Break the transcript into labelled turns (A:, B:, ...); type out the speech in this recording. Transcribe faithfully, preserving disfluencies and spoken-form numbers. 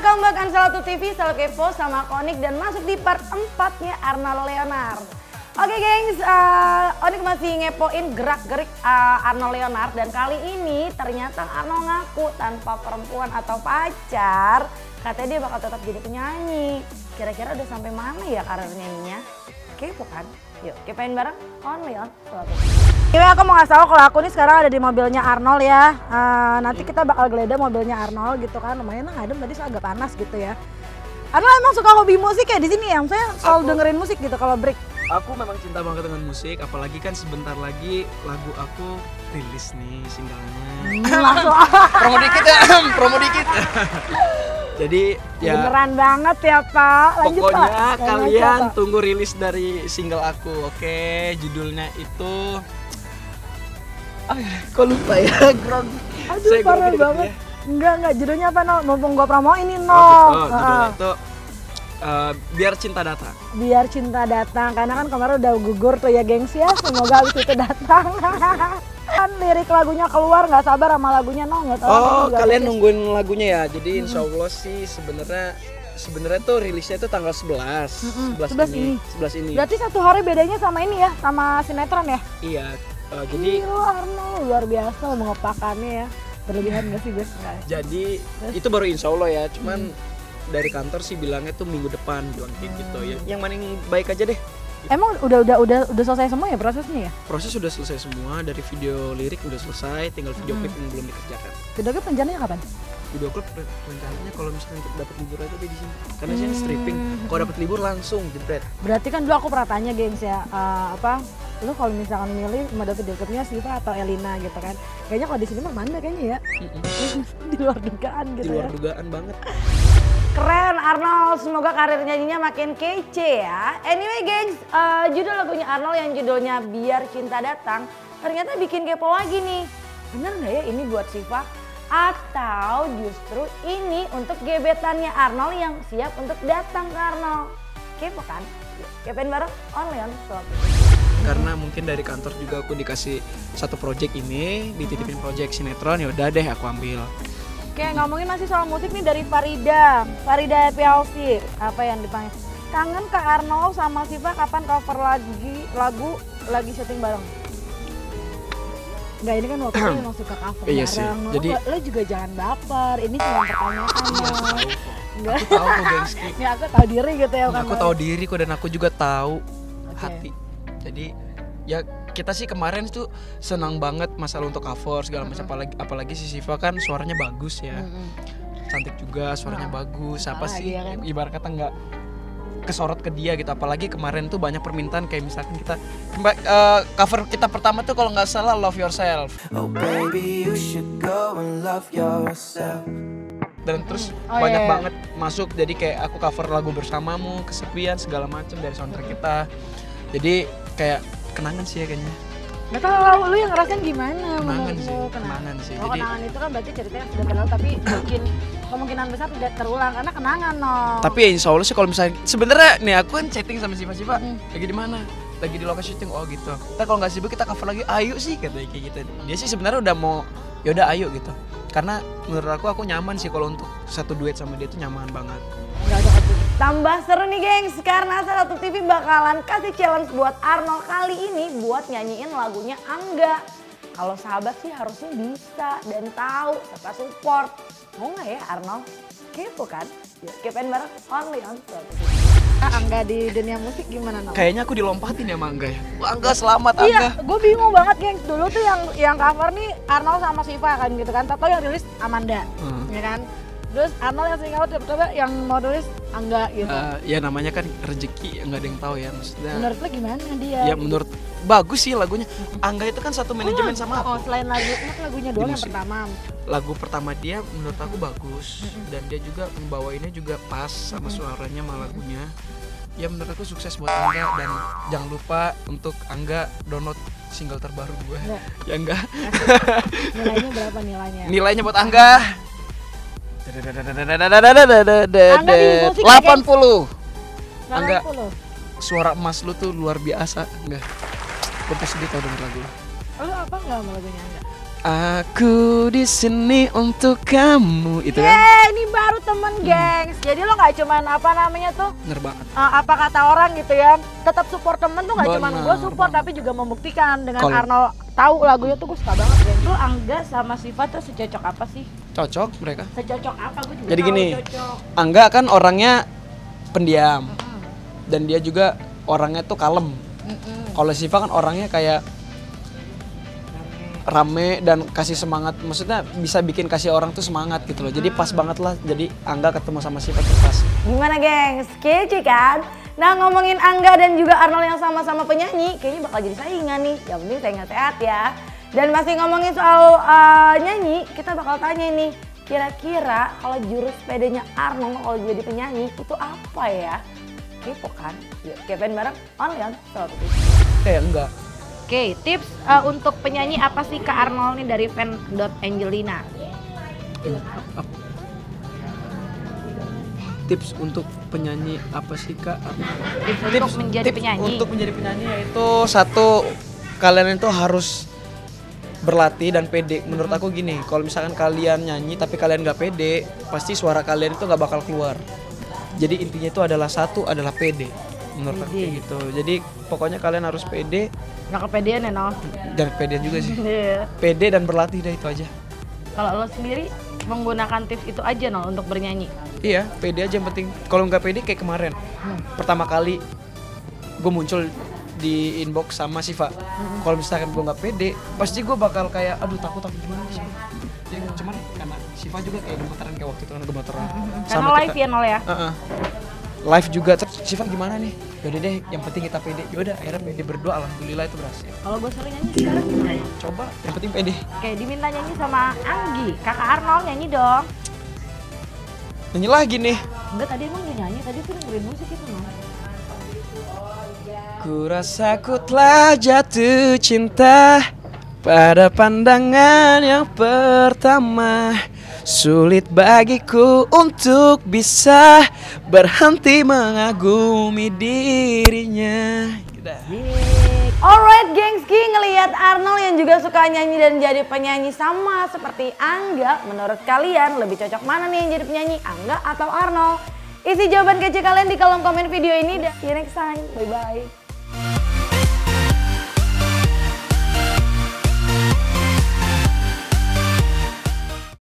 A: Welcome back Ansalatu T V, selalu kepo sama Onik dan masuk di part empatnya Arnold Leonard. Oke gengs, uh, Onik masih ngepoin gerak-gerik uh, Arnold Leonard dan kali ini ternyata Arnold ngaku tanpa perempuan atau pacar, katanya dia bakal tetap jadi penyanyi. Kira-kira udah sampai mana ya karir nyanyinya? Kepo kan? Yuk kepoin bareng Only on Salatu. Ini aku mau ngasih tau kalau aku nih sekarang ada di mobilnya Arnold ya. Uh, nanti kita bakal geledah mobilnya Arnold gitu kan. Lumayan lah adem, tadi agak panas gitu ya. Arnold emang suka hobi musik ya di sini ya? Saya selalu aku, dengerin musik gitu kalau break.
B: Aku memang cinta banget dengan musik, apalagi kan sebentar lagi lagu aku rilis nih singlenya.
A: Hmm, langsung
B: promo dikit ya, promo dikit. Jadi ya
A: beneran banget ya Pak. Lanjut,
B: pokoknya
A: Pak.
B: kalian
A: Pak.
B: tunggu rilis dari single aku, oke? Judulnya itu, ah, kok lupa ya? Grog.
A: Aduh
B: Saya
A: parah
B: grogi
A: banget.
B: ya.
A: Enggak enggak judulnya apa Nol? Mumpung gua promoin ini Nol.
B: Oh, gitu. Judulnya itu uh, Biar Cinta Datang.
A: Biar Cinta Datang, karena kan kemarin udah gugur tuh ya gengs ya. Semoga habis itu datang. Kan lirik lagunya keluar, nggak sabar sama lagunya Nol, nggak tahu.
B: Oh, kalian
A: tahu.
B: nungguin lagunya ya. Jadi insya Allah sih sebenarnya sebenarnya tuh rilisnya itu tanggal sebelas.
A: Mm-mm,
B: sebelas,
A: sebelas
B: ini.
A: ini.
B: sebelas ini.
A: Berarti satu hari bedanya sama ini ya, sama sinetron ya?
B: Iya. Uh, jadi
A: Gila Arnold, luar biasa mengopakannya ya. Berlebihan nggak sih guys? Nggak.
B: jadi
A: Terus?
B: itu baru insya Allah ya. Cuman
A: Hmm.
B: dari kantor sih bilangnya tuh minggu depan bilang kayak gitu ya. Yang mana yang baik aja deh.
A: Emang udah udah udah udah selesai semua ya prosesnya ya?
B: Proses sudah selesai semua, dari video lirik udah selesai, tinggal video
A: Hmm.
B: klip yang belum dikerjakan.
A: Video klip rencananya kapan?
B: Video klip rencananya kalau misalnya dapat libur aja deh di sini. Karena sini
A: Hmm.
B: stripping. Kalau dapat libur langsung jebret.
A: Berarti kan dulu aku pernah tanya gengs ya, uh, apa lu kalau misalkan milih model video klipnya Siva atau Elina gitu kan, kayaknya kalau di sini mah Manda kayaknya ya. Di luar dugaan gitu
B: Di luar
A: ya.
B: dugaan banget.
A: Keren Arnold, semoga karir nyanyinya makin kece ya. Anyway gengs, uh, judul lagunya Arnold yang judulnya Biar Cinta Datang ternyata bikin kepo lagi nih. Bener nggak ya ini buat Siva? Atau justru ini untuk gebetannya Arnold yang siap untuk datang ke Arnold? Kepo kan? Yuk, kepoin bareng Only on Salatu.
B: Karena mungkin dari kantor juga aku dikasih satu project ini, dititipin project sinetron, ya udah deh aku ambil.
A: Oke, ngomongin masih soal musik nih dari Farida. Farida P L V, apa yang dipanggil? Kangen Kak Arnold sama Siva kapan cover lagi lagu lagi syuting bareng? Enggak, ini kan waktu itu emang suka cover
B: Iya
A: bareng.
B: sih,
A: Lo,
B: jadi-
A: lo juga jangan baper, ini cuma pertanyaan. Enggak.
B: Aku tahu kok gengski.
A: Ini aku tahu diri gitu ya kan.
B: Aku tahu diri kok dan aku juga tahu
A: Oke.
B: hati. Jadi ya kita sih kemarin tuh senang banget masalah untuk cover segala macam, apalagi apalagi si Siva kan suaranya bagus ya.
A: Mm-mm.
B: Cantik juga, suaranya
A: Ah,
B: bagus. Apa
A: salah
B: sih
A: dia kan.
B: ibarat kata nggak kesorot ke dia gitu. Apalagi kemarin tuh banyak permintaan kayak misalkan kita kemba- eh, cover kita pertama tuh kalau nggak salah Love Yourself.
C: Oh baby, you should go and love yourself.
B: Dan terus
A: Oh,
B: banyak
A: iya, iya.
B: banget masuk, jadi kayak aku cover lagu Bersamamu, Kesepian, segala macam dari soundtrack kita. Jadi kayak kenangan sih ya kayaknya.
A: Gak tau, lu yang ngerasain gimana?
B: Kenangan
A: menurut
B: sih,
A: lu?
B: kenangan sih.
A: Oh,
B: Jadi
A: kenangan itu kan berarti ceritanya sudah berlalu tapi mungkin kemungkinan besar tidak terulang karena kenangan no.
B: tapi ya insya Allah sih kalau misalnya sebenarnya nih aku kan chatting sama Siva, Siva
A: Hmm.
B: lagi di mana? Lagi di lokasi syuting. Oh gitu. Ntar kalau nggak sibuk kita cover lagi, ayo sih katanya kayak gitu. Dia sih sebenarnya udah mau, ya udah ayo gitu. Karena menurut aku aku nyaman sih kalau untuk satu duet sama dia tuh nyaman banget.
A: Nggak ada keputusan. Tambah seru nih gengs, karena Salatu T V bakalan kasih challenge buat Arnold kali ini buat nyanyiin lagunya Angga. Kalau sahabat sih harusnya bisa dan tahu serta support. Mau nggak ya Arnold? Kepo kan? Yuk kepoin bareng Only on Salatu T V. Angga di dunia musik gimana Nol?
B: Kayaknya aku dilompatin ya sama Angga ya. Wah, Angga selamat Angga.
A: Iya, gue bingung banget gengs. Dulu tuh yang yang cover nih Arnold sama Siva kan gitu kan. Tato yang rilis Amanda,
B: Hmm.
A: ya kan? Terus Arnold yang sering out tiba-tiba yang mau rilis Angga gitu.
B: Eh, ya namanya kan rezeki, nggak ada yang tahu ya maksudnya.
A: Menurut lo gimana dia?
B: Ya menurut bagus sih lagunya. Angga itu kan satu manajemen sama
A: Oh,
B: aku.
A: selain lagu, emang lagunya doang yang
B: musik.
A: pertama.
B: Lagu pertama dia menurut aku bagus dan dia juga membawainnya juga pas sama suaranya sama lagunya. Ya menurut aku sukses buat Angga dan jangan lupa untuk Angga download single terbaru gue.
A: Enggak.
B: Ya enggak.
A: Nilainya berapa nilainya?
B: Nilainya buat Angga
A: musik ya,
B: delapan puluh.
A: delapan
B: Angga.
A: puluh.
B: Suara emas lu tuh luar biasa. Enggak. Gue pasti dia tau denger lagu lu.
A: Lo apa enggak sama lagunya Angga?
B: Aku di sini untuk kamu. Itu kan?
A: Yeay, ini baru temen gengs. Jadi lo nggak cuman apa namanya tuh?
B: Bener banget.
A: Uh, apa kata orang gitu ya, tetap support temen tuh nggak cuman
B: Bener
A: gue support
B: banget.
A: tapi juga membuktikan dengan
B: Kalo-
A: Arnold tahu lagunya tuh gue suka banget gengs. Lu Angga sama Siva tuh secocok apa sih?
B: Cocok mereka.
A: Secocok apa? Gue juga
B: Jadi
A: tahu
B: gini,
A: cocok.
B: Angga kan orangnya pendiam. Dan dia juga orangnya tuh kalem. Kalau Siva kan orangnya kayak rame dan kasih semangat, maksudnya bisa bikin kasih orang tuh semangat gitu loh. Jadi pas banget lah, jadi Angga ketemu sama Siva tuh pas.
A: Gimana gengs? Kece kan? Nah ngomongin Angga dan juga Arnold yang sama-sama penyanyi, kayaknya bakal jadi saingan nih. Yang penting sehat-sehat ya. Dan masih ngomongin soal uh, nyanyi, kita bakal tanya nih. Kira-kira kalau jurus sepedanya Arnold kalau jadi penyanyi itu apa ya? Kepo kan? Yuk kepen bareng only on Sobat Putih.
B: Kayak enggak.
A: Oke, tips uh, untuk penyanyi apa sih Kak Arnold nih dari fan dot angelina?
B: Tips untuk penyanyi apa sih Kak?
A: Tips, untuk menjadi
B: tips
A: penyanyi.
B: Untuk menjadi penyanyi yaitu satu, kalian itu harus berlatih dan pede. Menurut aku gini, kalau misalkan kalian nyanyi tapi kalian nggak pede, pasti suara kalian itu nggak bakal keluar. Jadi intinya itu adalah satu adalah pede. Menurut aku kayak gitu. Jadi pokoknya kalian harus pede.
A: Nggak kepedean ya no?
B: Dan kepedean juga sih.
A: Iya.
B: Pede dan berlatih, dah itu aja.
A: Kalau lo sendiri menggunakan tips itu aja no untuk bernyanyi?
B: Iya, pede aja yang penting. Kalau nggak pede kayak kemarin, pertama kali gue muncul di inbox sama Siva. Kalau misalkan gue nggak pede, pasti gue bakal kayak, aduh takut takut gimana sih. Jadi cuman karena Siva juga kayak gemeteran kayak waktu itu kan gemeteran.
A: Karena live ya nol ya?
B: Uh-uh. Live juga, terus Siva gimana nih? Yaudah deh, yang penting kita pede. Yaudah, akhirnya pede berdua, alhamdulillah itu berhasil.
A: Kalau gue sering nyanyi sekarang gimana ya?
B: Coba, yang penting pede.
A: Oke, diminta nyanyi sama Anggi, kakak Arnold nyanyi dong.
B: Nyanyi lagi nih.
A: Enggak, tadi emang dia nyanyi, tadi tuh dengerin musik itu no.
B: Ku rasa ku telah jatuh cinta pada pandangan yang pertama. Sulit bagiku untuk bisa berhenti mengagumi dirinya.
A: Alright gengski, ngelihat Arnold yang juga suka nyanyi dan jadi penyanyi sama seperti Angga, menurut kalian lebih cocok mana nih yang jadi penyanyi, Angga atau Arnold? Isi jawaban kece kalian di kolom komen video ini dan see you next time, bye bye.